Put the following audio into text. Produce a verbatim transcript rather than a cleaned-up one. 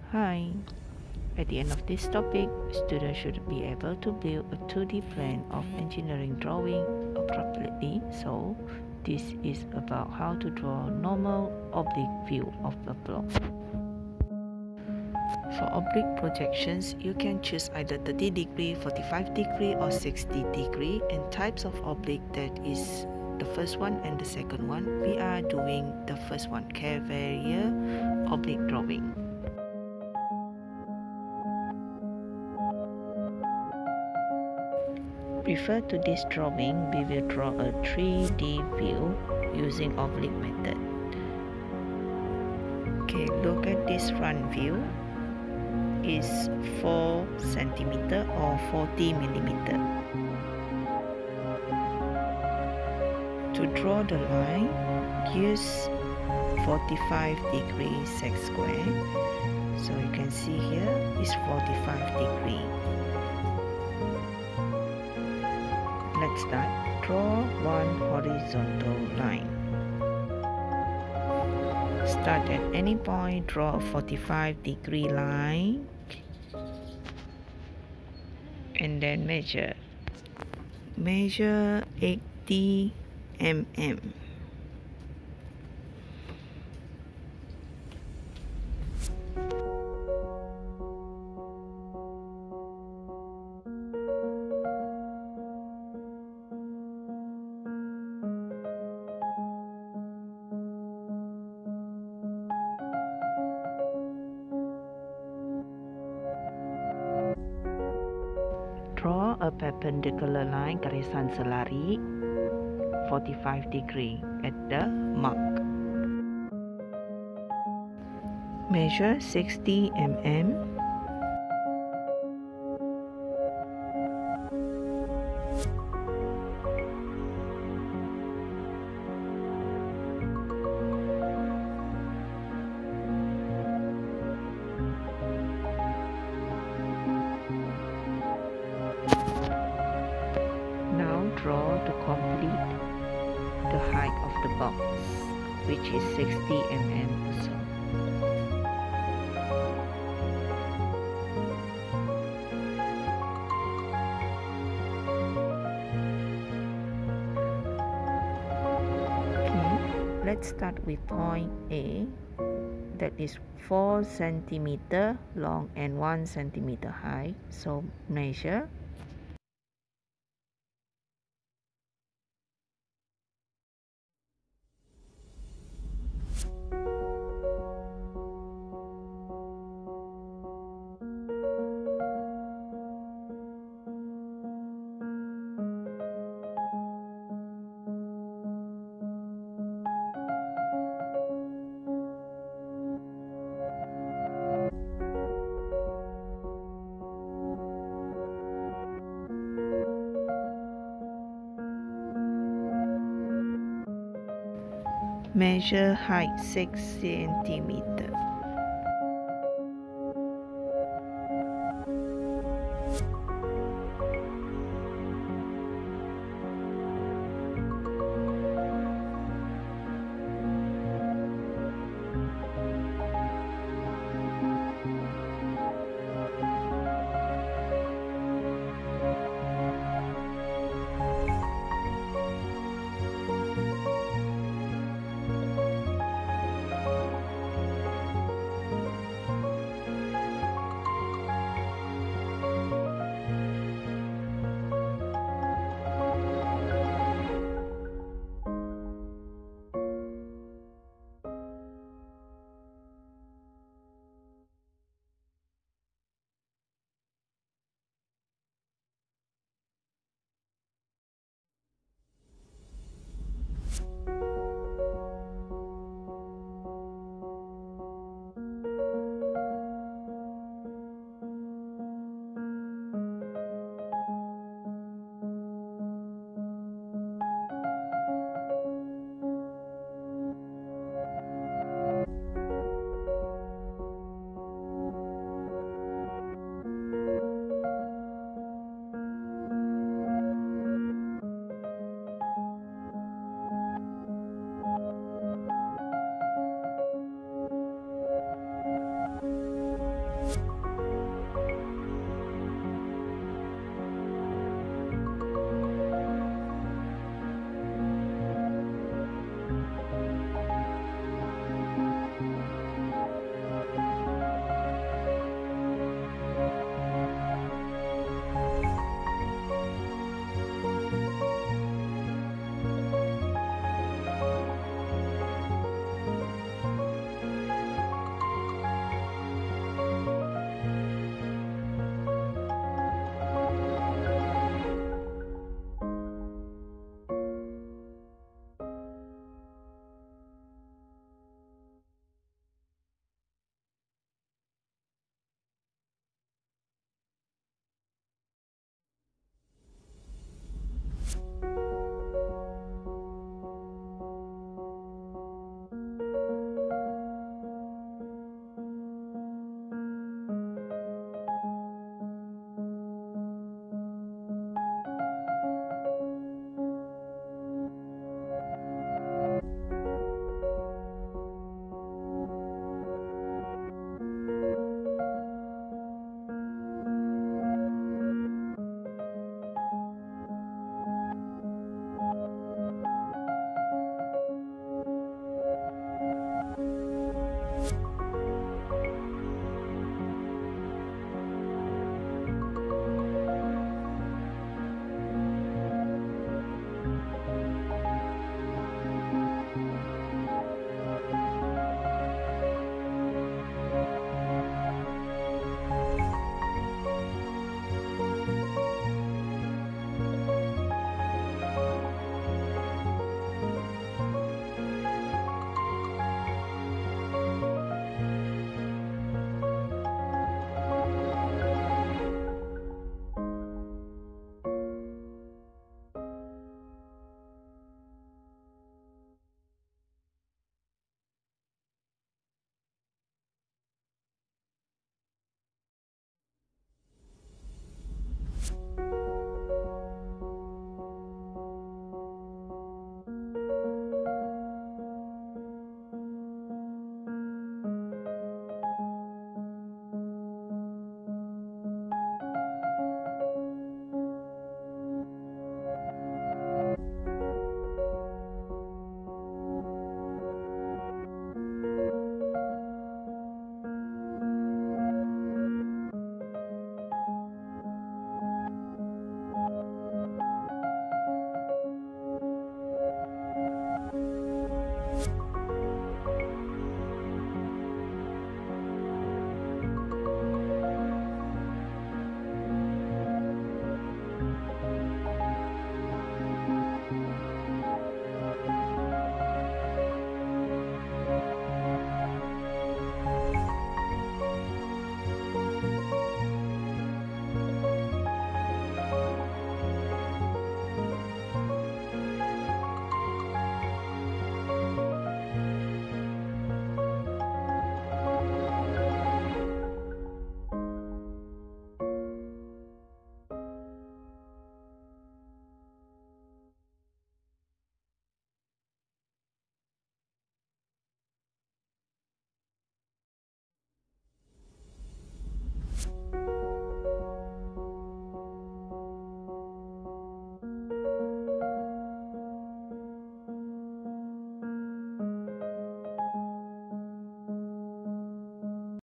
Hi. At the end of this topic, students should be able to build a two D plan of engineering drawing appropriately. So, this is about how to draw normal oblique view of the block. For oblique projections, you can choose either thirty degree, forty-five degree or sixty degree, and types of oblique, that is the first one and the second one. We are doing the first one, Cavalier oblique drawing. Refer to this drawing, we will draw a three D view using oblique method. Okay, look at this front view. Is four centimeter or forty millimeter. To draw the line, use forty-five degree sec square. So you can see here is forty-five degree. Let's start. Draw one horizontal line. Start at any point, draw a forty-five degree line and then measure. Measure eighty millimeters. Draw a perpendicular line, garisan selari, forty-five degree at the mark. Measure sixty millimeters. Now draw to complete the height of the box, which is sixty millimeters or so. Okay, let's start with point A, that is four centimeter long and one centimeter high. So measure. Measure height six centimeters.